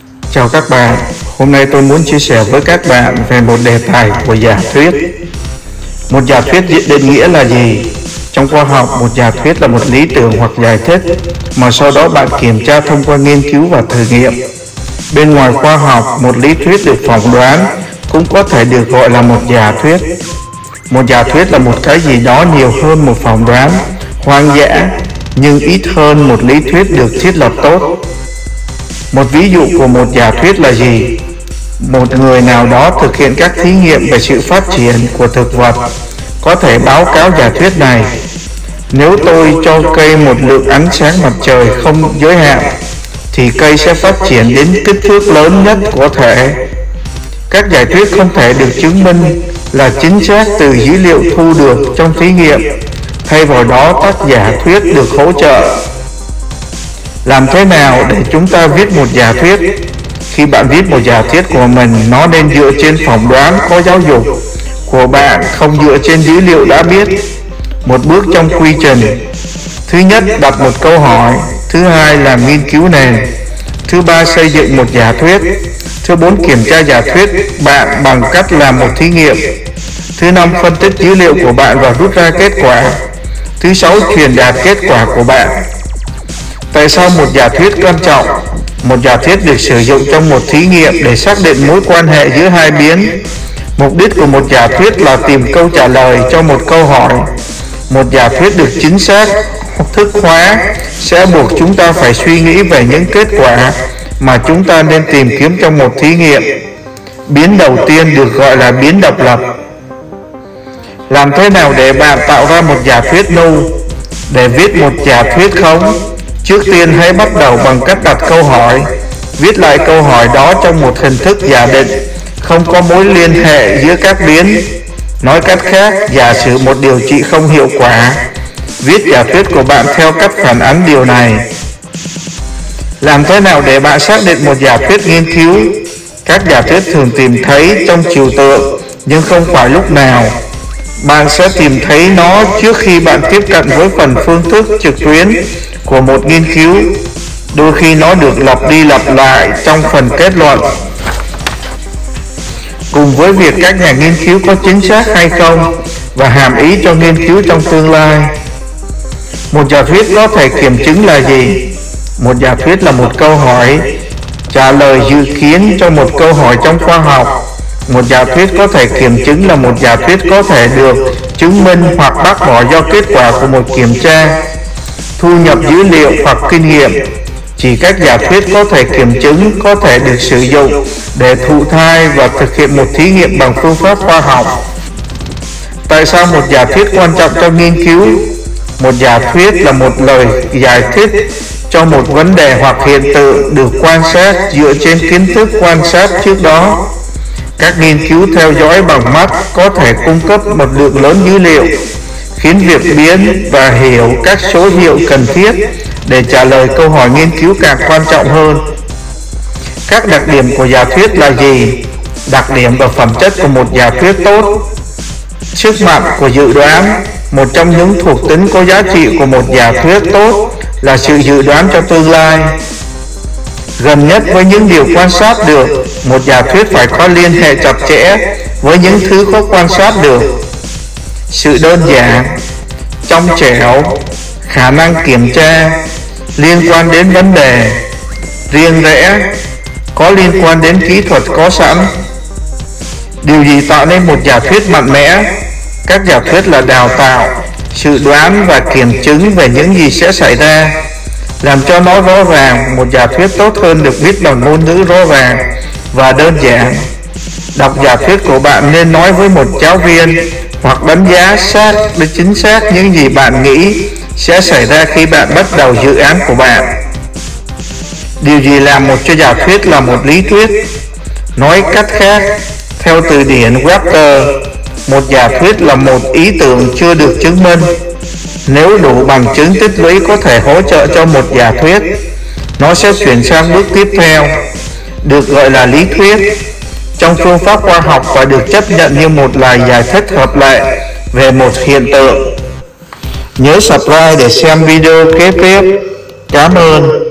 Chào các bạn, hôm nay tôi muốn chia sẻ với các bạn về một đề tài của giả thuyết. Một giả thuyết định nghĩa là gì? Trong khoa học, một giả thuyết là một lý tưởng hoặc giải thích mà sau đó bạn kiểm tra thông qua nghiên cứu và thử nghiệm. Bên ngoài khoa học, một lý thuyết được phỏng đoán cũng có thể được gọi là một giả thuyết. Một giả thuyết là một cái gì đó nhiều hơn một phỏng đoán hoang dã, nhưng ít hơn một lý thuyết được thiết lập tốt. Một ví dụ của một giả thuyết là gì? Một người nào đó thực hiện các thí nghiệm về sự phát triển của thực vật có thể báo cáo giả thuyết này: nếu tôi cho cây một lượng ánh sáng mặt trời không giới hạn thì cây sẽ phát triển đến kích thước lớn nhất có thể. Các giả thuyết không thể được chứng minh là chính xác từ dữ liệu thu được trong thí nghiệm. Thay vào đó, các giả thuyết được hỗ trợ. Làm thế nào để chúng ta viết một giả thuyết? Khi bạn viết một giả thuyết của mình, nó nên dựa trên phỏng đoán có giáo dục của bạn, không dựa trên dữ liệu đã biết. Một bước trong quy trình: thứ nhất, đặt một câu hỏi; thứ hai, làm nghiên cứu nền; thứ ba, xây dựng một giả thuyết; thứ bốn, kiểm tra giả thuyết bạn bằng cách làm một thí nghiệm; thứ năm, phân tích dữ liệu của bạn và rút ra kết quả; thứ sáu, truyền đạt kết quả của bạn. Tại sao một giả thuyết quan trọng? Một giả thuyết được sử dụng trong một thí nghiệm để xác định mối quan hệ giữa hai biến. Mục đích của một giả thuyết là tìm câu trả lời cho một câu hỏi. Một giả thuyết được chính xác thức hóa sẽ buộc chúng ta phải suy nghĩ về những kết quả mà chúng ta nên tìm kiếm trong một thí nghiệm. Biến đầu tiên được gọi là biến độc lập. Làm thế nào để bạn tạo ra một giả thuyết ngu? Để viết một giả thuyết khống, trước tiên hãy bắt đầu bằng cách đặt câu hỏi. Viết lại câu hỏi đó trong một hình thức giả định, không có mối liên hệ giữa các biến. Nói cách khác, giả sử một điều trị không hiệu quả, viết giả thuyết của bạn theo cách phản ánh điều này. Làm thế nào để bạn xác định một giả thuyết nghiên cứu? Các giả thuyết thường tìm thấy trong trừu tượng, nhưng không phải lúc nào. Bạn sẽ tìm thấy nó trước khi bạn tiếp cận với phần phương thức trực tuyến của một nghiên cứu. Đôi khi nó được lặp đi lặp lại trong phần kết luận. Cùng với việc các nhà nghiên cứu có chính xác hay không và hàm ý cho nghiên cứu trong tương lai. Một giả thuyết có thể kiểm chứng là gì? Một giả thuyết là một câu hỏi trả lời dự kiến cho một câu hỏi trong khoa học. Một giả thuyết có thể kiểm chứng là một giả thuyết có thể được chứng minh hoặc bác bỏ do kết quả của một kiểm tra, thu nhập dữ liệu hoặc kinh nghiệm. Chỉ các giả thuyết có thể kiểm chứng có thể được sử dụng để thụ thai và thực hiện một thí nghiệm bằng phương pháp khoa học. Tại sao một giả thuyết quan trọng trong nghiên cứu? Một giả thuyết là một lời giải thích cho một vấn đề hoặc hiện tượng được quan sát dựa trên kiến thức quan sát trước đó. Các nghiên cứu theo dõi bằng mắt có thể cung cấp một lượng lớn dữ liệu, khiến việc biến và hiểu các số hiệu cần thiết để trả lời câu hỏi nghiên cứu càng quan trọng hơn. Các đặc điểm của giả thuyết là gì? Đặc điểm và phẩm chất của một giả thuyết tốt. Sức mạnh của dự đoán. Một trong những thuộc tính có giá trị của một giả thuyết tốt là sự dự đoán cho tương lai. Gần nhất với những điều quan sát được. Một giả thuyết phải có liên hệ chặt chẽ với những thứ khó quan sát được. Sự đơn giản, trong trẻo, khả năng kiểm tra, liên quan đến vấn đề, riêng rẽ, có liên quan đến kỹ thuật có sẵn. Điều gì tạo nên một giả thuyết mạnh mẽ? Các giả thuyết là đào tạo, sự đoán và kiểm chứng về những gì sẽ xảy ra. Làm cho nó rõ ràng, một giả thuyết tốt hơn được viết bằng ngôn ngữ rõ ràng và đơn giản. Đọc giả thuyết của bạn nên nói với một giáo viên hoặc đánh giá chính xác những gì bạn nghĩ sẽ xảy ra khi bạn bắt đầu dự án của bạn. Điều gì làm một cho giả thuyết là một lý thuyết? Nói cách khác, theo từ điển Webster, một giả thuyết là một ý tưởng chưa được chứng minh. Nếu đủ bằng chứng tích lũy có thể hỗ trợ cho một giả thuyết, nó sẽ chuyển sang bước tiếp theo, được gọi là lý thuyết, trong phương pháp khoa học và được chấp nhận như một lời giải thích hợp lệ về một hiện tượng. Nhớ subscribe để xem video kế tiếp. Cảm ơn.